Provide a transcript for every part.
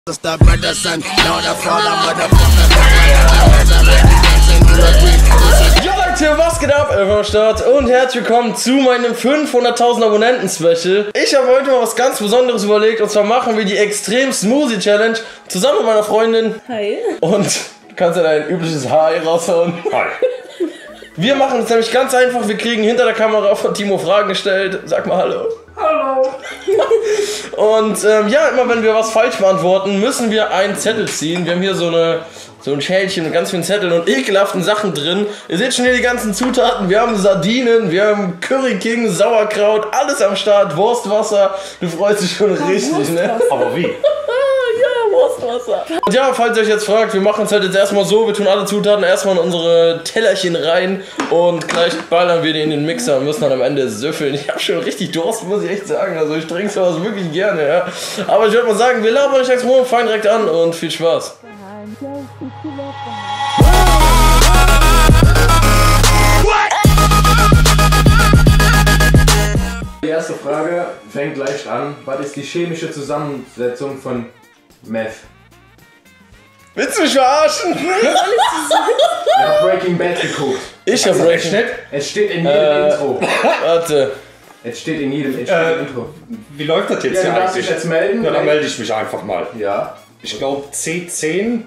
Jo Leute, was geht ab? Am Start und herzlich willkommen zu meinem 500.000 Abonnenten-Special. Ich habe heute mal was ganz Besonderes überlegt und zwar machen wir die Extrem Smoothie Challenge zusammen mit meiner Freundin. Hi. Und du kannst ja dein übliches Hi raushauen. Hi. Wir machen es nämlich ganz einfach, wir kriegen hinter der Kamera von Timo Fragen gestellt. Sag mal Hallo. Hallo. Und ja, immer wenn wir was falsch beantworten, müssen wir einen Zettel ziehen. Wir haben hier so ein Schälchen mit ganz vielen Zetteln und ekelhaften Sachen drin. Ihr seht schon hier die ganzen Zutaten. Wir haben Sardinen, wir haben Curry King, Sauerkraut, alles am Start, Wurstwasser. Du freust dich schon richtig, ne? Aber wie? Ja, Wurstwasser. Und ja, falls ihr euch jetzt fragt, wir machen es halt jetzt erstmal so, wir tun alle Zutaten erstmal in unsere Tellerchen rein und gleich ballern wir die in den Mixer und müssen dann am Ende süffeln. Ich habe schon richtig Durst, muss ich echt sagen. Also ich trinke sowas wirklich gerne, ja. Aber ich würde mal sagen, wir labern euch jetzt morgen fein direkt an und viel Spaß. Die erste Frage fängt leicht an. Was ist die chemische Zusammensetzung von Meth? Willst du mich verarschen? Ich hab Breaking Bad geguckt. Ich hab Breaking Bad. Es steht in jedem Intro. Warte. Es steht in jedem Intro. Wie läuft das jetzt Ja, hier du darfst dich eigentlich? jetzt melden. Ja, dann melde ich mich einfach mal. Ja. Ich glaube C10.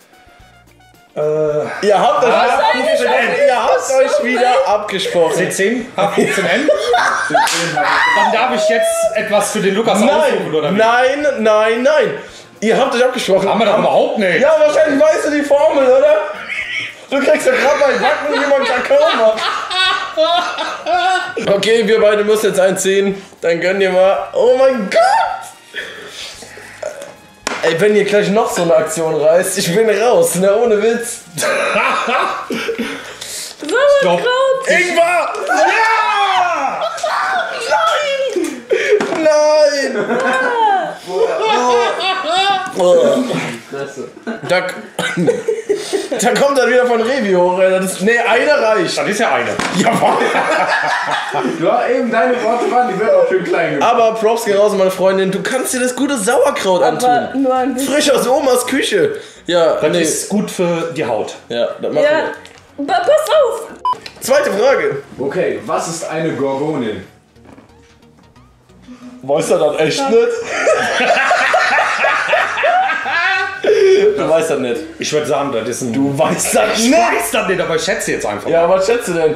Ihr habt euch wieder abgesprochen. C10? H15N? Dann darf ich jetzt etwas für den Lukas aussuchen, oder wie? Nein. Ihr habt euch abgesprochen. Haben wir doch überhaupt nicht. Ja, wahrscheinlich weißt du die Formel, oder? Du kriegst ja gerade mal Backen, wie man Kakao macht. Okay, wir beide müssen jetzt einziehen. Dann gönn dir mal. Oh mein Gott! Ey, wenn ihr gleich noch so eine Aktion reißt, ich bin raus, ne? Ohne Witz. Sauerkraut. Ingwer! Ja! Nein! Da kommt er wieder von Revi hoch, ey. Nee, eine reicht. Das ist ja eine. Ja, eben deine Worte waren, die werden auch schön klein gemacht. Aber Props gehen raus, meine Freundin. Du kannst dir das gute Sauerkraut Aber antun. nur ein bisschen. Frisch aus Omas Küche. Ja, Das ist gut für die Haut. Ja, das machen Ja. Pass auf. wir. Zweite Frage. Okay, was ist eine Gorgonin? Weißt du das echt nicht? Du weißt das nicht. Ich würde sagen, das ist ein... Du weißt das Ich nicht. weiß das nicht, aber ich schätze jetzt einfach Ja, mal. was schätzt du denn?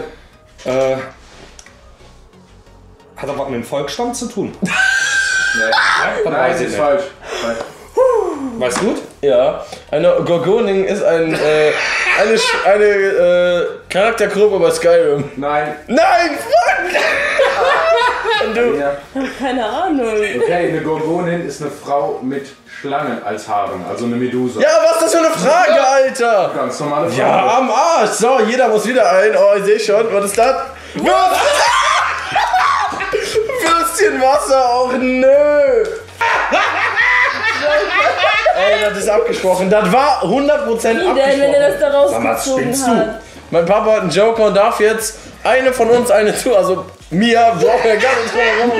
Hat das was mit dem Volksstamm zu tun? Nee. Das Nein, weiß ich ist nicht. falsch. Weißt du gut? Ja, eine Gorgonin ist eine Charaktergruppe bei Skyrim. Nein. Nein, fuck! Und du? Ja. Keine Ahnung. Okay, eine Gorgonin ist eine Frau mit Schlangen als Haaren, also eine Medusa. Ja, was ist das für eine Frage, Alter? Ganz normale Frage. Ja, am Arsch. So, jeder muss wieder ein. Oh, ich sehe schon. Was ist das? Würstchenwasser. Och, nö. Ey, das ist abgesprochen. Das war 100% Wie denn, wenn abgesprochen. er das da Sag mal, rausgezogen spinnst hat? du? Mein Papa hat einen Joker und darf jetzt eine von uns eine zu. Also, Mia braucht ja gar nicht drum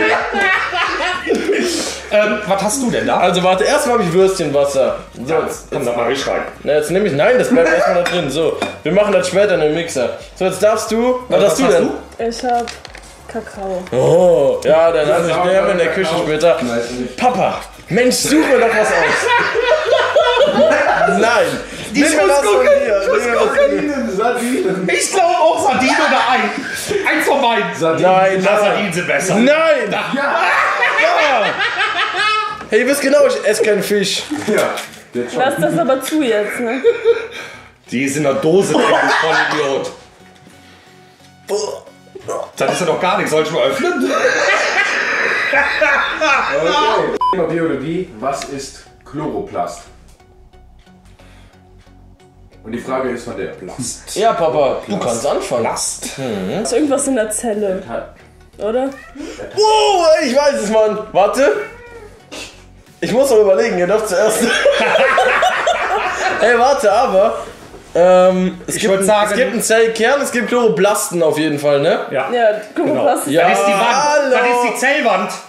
herum. Was hast du denn da? Also, warte, erstmal habe ich Würstchenwasser. So, Komm, da mal richtig rein. na, jetzt nehme ich. Nein, das bleibt erstmal da drin. So, wir machen das später in den Mixer. So, jetzt darfst du. Was hast du denn? Ich hab Kakao. Oh, ja, dann habe ich den in der Küche später. Weiß nicht. Papa, Mensch, such mir doch was aus. Nein, nimm mir was von dir. Nimm mir was von dir. Sardinen. Ich glaube auch Sardine oder Ei. Eins von beiden. Nein, Na, nein, Sardinen sind besser. nein. Ja. Ja. Hey, ihr wisst genau, ich esse keinen Fisch. Ja. Jetzt schon. Lass das aber zu jetzt, ne? Die ist in der Dose drin, du Vollidiot. Das ist ja doch gar nichts. Soll ich mal öffnen? Okay. Thema Biologie. Was ist Chloroplast? Und die Frage ist von der Plast. Ja, Papa, du kannst anfangen. Last. Ist irgendwas in der Zelle, oder? Oh, ich weiß es, Mann. Warte. Ich muss noch überlegen, ihr dürft zuerst. Ey, warte, aber. Es gibt einen Zellkern, es gibt Chloroplasten auf jeden Fall, ne? Ja. Ja, guck mal, Genau. was ist Ja. Das ist die Wand. Hallo. Das ist die Zellwand.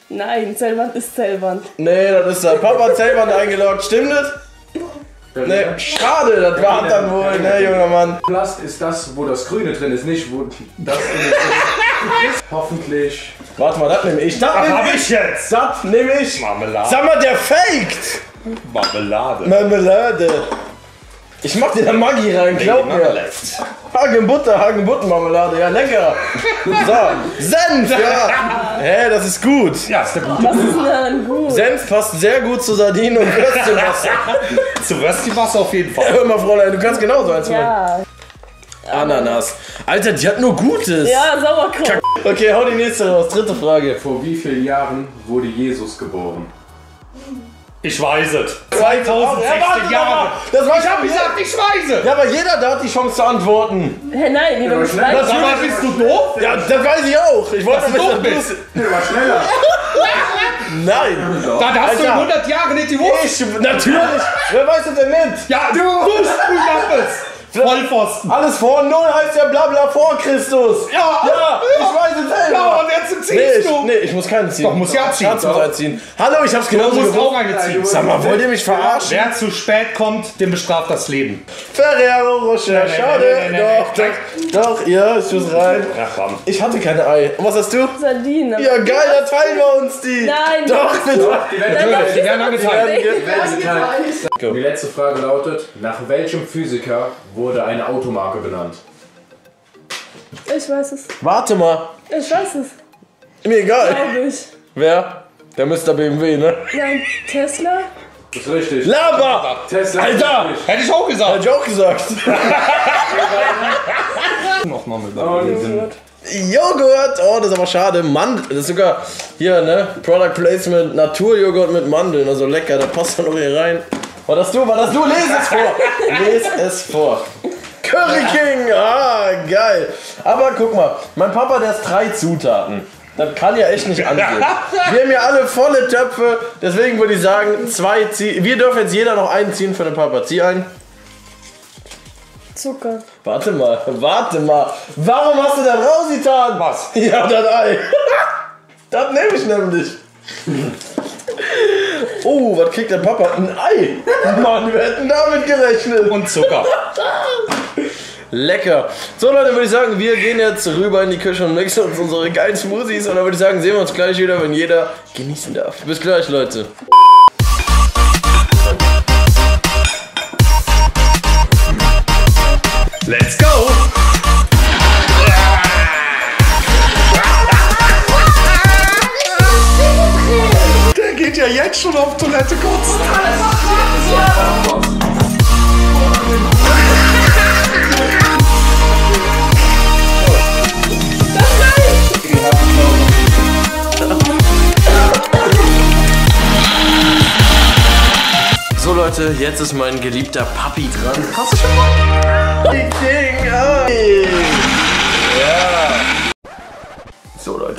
Nein, Zellwand ist Zellwand. Nee, das ist der Papa hat Zellwand eingeloggt. Stimmt das? Nee, schade, das war dann wohl, ne, junger Mann. Plast ist das, wo das Grüne drin ist, nicht wo das drin ist. Hoffentlich. Warte mal, das nehme ich. Das Was nehme hab ich. ich jetzt? Das nehme ich. Marmelade. Sag mal, der faked. Marmelade. Marmelade. Ich mach dir da Maggi rein, glaub mir. Hagenbutten-Marmelade, ja lecker. So, Senf, ja. Hä, das ist gut. Ja, ist der gute. Was ist denn daran gut? Senf passt sehr gut zu Sardinen und Würstchenwasser. Zu Rösti-Wasser auf jeden Fall. Hör mal, Fräulein, du kannst genauso eins machen. Ja. Ananas. Alter, die hat nur Gutes. Ja, Sauerkraut. Okay, hau die nächste raus. Dritte Frage. Vor wie vielen Jahren wurde Jesus geboren? Ich weiß es. Ja, 2016 warte Jahre. mal. Das war Ich hab gesagt, ich weiß es. Ja, aber jeder da hat die Chance zu antworten. Hä, nein, wie du aber schnell. weißt. Sag mal, bist du doof? Ja, das weiß ich auch. Ich wollte Dass du nicht, doof bist. Der war schneller. Nein. Dann hast du in Alter. 100 Jahren nicht gewusst. Ich, natürlich. Wer weiß das denn nicht? Ja, du Schulmappes. Vollpfosten. Alles vor Null heißt ja blabla vor Christus. Ja. Ja, ich weiß es selber. Ja, und jetzt Nee, ziehst du. ich muss keinen ziehen. Doch, muss ja ziehen. Schatz muss einziehen. Hallo, ich hab's genau Du so musst auch gewusst. eine ziehen. Sag mal, wollt ihr mich verarschen? Wer zu spät kommt, dem bestraft das Leben. Ferrero Rocher, Nee, schade. nee, nee, Doch, ja, ich muss rein. Ja, komm. Ich hatte keine Ei. Und was hast du? Sardinen. Ja, geil, da teilen wir uns die. Nein. Doch, bitte. Die werden Natürlich, die werden angeteilt. Die letzte Frage lautet: Nach welchem Physiker wurde eine Automarke benannt? Ich weiß es. Warte mal. Ich weiß es. Mir egal. Glaube ich. Wer? Der Mr. BMW, ne? Nein, Tesla? Das ist richtig. Laber! Tesla. Alter! Hätte ich auch gesagt. Hab ich auch gesagt. Noch mal mit Joghurt! Oh, das ist aber schade. Mandel. Das ist sogar hier, ne? Product Placement. Naturjoghurt mit Mandeln. Also lecker. Da passt dann noch hier rein. War das du? Lies es vor! Lies es vor. Curry King! Ah, geil. Aber guck mal. Mein Papa, der ist 3 Zutaten. Das kann ja echt nicht angehen. Wir haben ja alle volle Töpfe. Deswegen würde ich sagen, 2 ziehen. Wir dürfen jetzt jeder noch einen ziehen für den Papa. Zieh ein. Zucker. Warte mal. Warum hast du da rausgetan? Was? Ja, das Ei. Das nehme ich nämlich. Oh, was kriegt der Papa? Ein Ei. Mann, wir hätten damit gerechnet. Und Zucker. Lecker. So Leute, würde ich sagen, wir gehen jetzt rüber in die Küche und mixen uns unsere geilen Smoothies. Und dann würde ich sagen, sehen wir uns gleich wieder, wenn jeder genießen darf. Bis gleich, Leute. Let's go. Der geht ja jetzt schon auf Toilette kotzen. So Leute, jetzt ist mein geliebter Papi dran. Hast du schon mal? Ding, Ei. Ja. So Leute.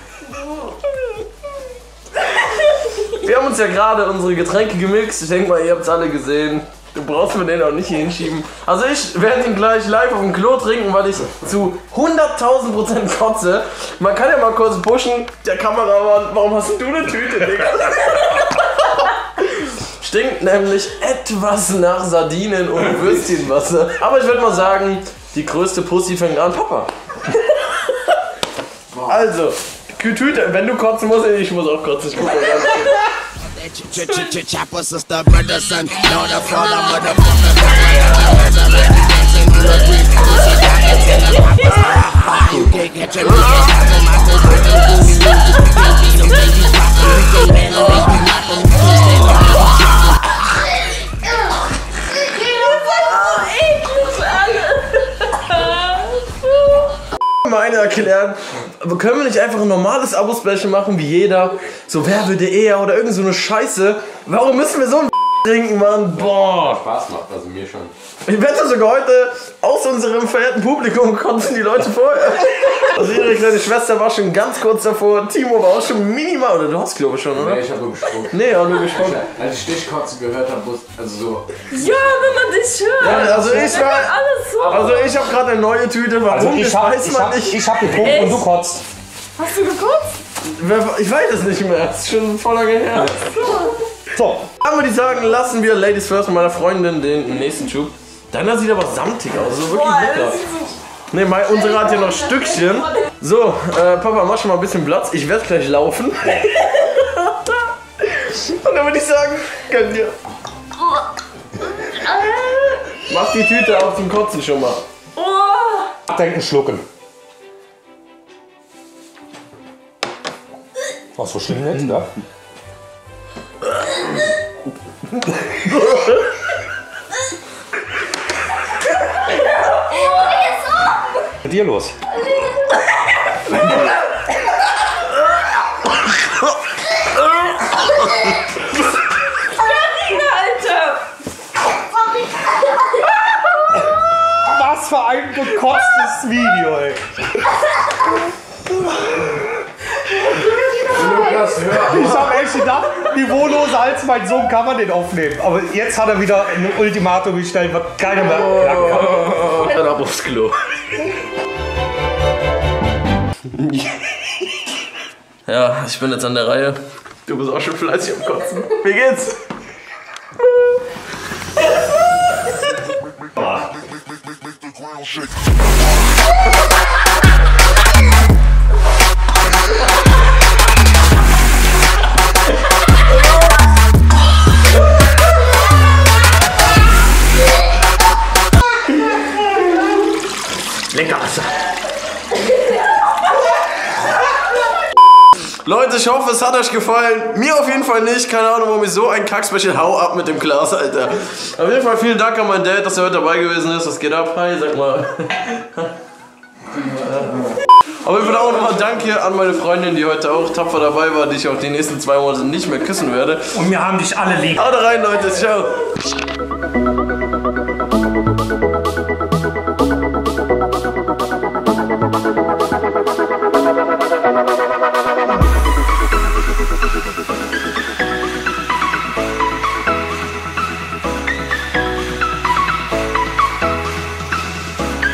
Wir haben uns ja gerade unsere Getränke gemixt. Ich denke mal, ihr habt es alle gesehen. Du brauchst mir den auch nicht hier hinschieben. Also ich werde ihn gleich live auf dem Klo trinken, weil ich zu 100.000% kotze. Man kann ja mal kurz pushen. Der Kameramann, warum hast du eine Tüte, Digga? Stinkt nämlich etwas nach Sardinen und Würstchenwasser. Aber ich würde mal sagen, die größte Pussy fängt an. Papa. Also, Tüte, wenn du kotzen musst, ich muss auch kotzen. Ich guck mal ganz kurz. Chopper, sister, brother, son, daughter, father, motherfucker. You can't catch a Meine erklären, aber können wir nicht einfach ein normales Abo-Special machen wie jeder? So, wer würde eher oder irgend so eine Scheiße? Warum müssen wir so ein trinken, Mann? Boah. Spaß macht, also mir schon. Ich wette sogar heute aus unserem verehrten Publikum kotzen die Leute vorher. Also ihre kleine Schwester war schon ganz kurz davor, Timo war auch schon minimal, oder du hast glaube ich schon, oder? Nee, ich habe nur gesprochen. Nee, auch nur gesprochen. Als ich Stichkotze gehört habe, also so. Ja, wenn man dich hört. Ja, also ich war, Alles so. also ich habe gerade eine neue Tüte, warum, Also das weiß man nicht. ich hab getrunken und du kotzt. Hast du gekotzt? Ich weiß es nicht mehr. Das ist schon voll lange her. So. Dann würde ich sagen, lassen wir Ladies First mit meiner Freundin den nächsten Schub. Deiner sieht aber samtig aus. So wirklich lecker. Ne, unsere hat hier noch Stückchen. So, Papa, mach schon mal ein bisschen Platz. Ich werde gleich laufen. Und dann würde ich sagen, gönn dir. Mach die Tüte auf zum Kotzen schon mal. Denken, schlucken. Was so schlimm nicht, da? Was ist dir los? Was für ein gekotztes Video, ey. Lukas, hör Ich hab echt gedacht, niveauloser als mein Sohn kann man den aufnehmen. Aber jetzt hat er wieder ein Ultimatum gestellt, was keiner mehr knacken kann. Dann ab aufs Klo. Ja, ich bin jetzt an der Reihe. Du bist auch schon fleißig am Kotzen. Wie geht's? Lecker. Leute, ich hoffe, es hat euch gefallen. Mir auf jeden Fall nicht. Keine Ahnung, warum ich so ein Kack-Special hau ab mit dem Glas, Alter. Auf jeden Fall vielen Dank an meinen Dad, dass er heute dabei gewesen ist. Was geht ab? Hi, sag mal. Aber ich will auch nochmal Danke an meine Freundin, die heute auch tapfer dabei war, die ich auch die nächsten 2 Monate nicht mehr küssen werde. Und wir haben dich alle lieb. Haut rein, Leute. Ciao.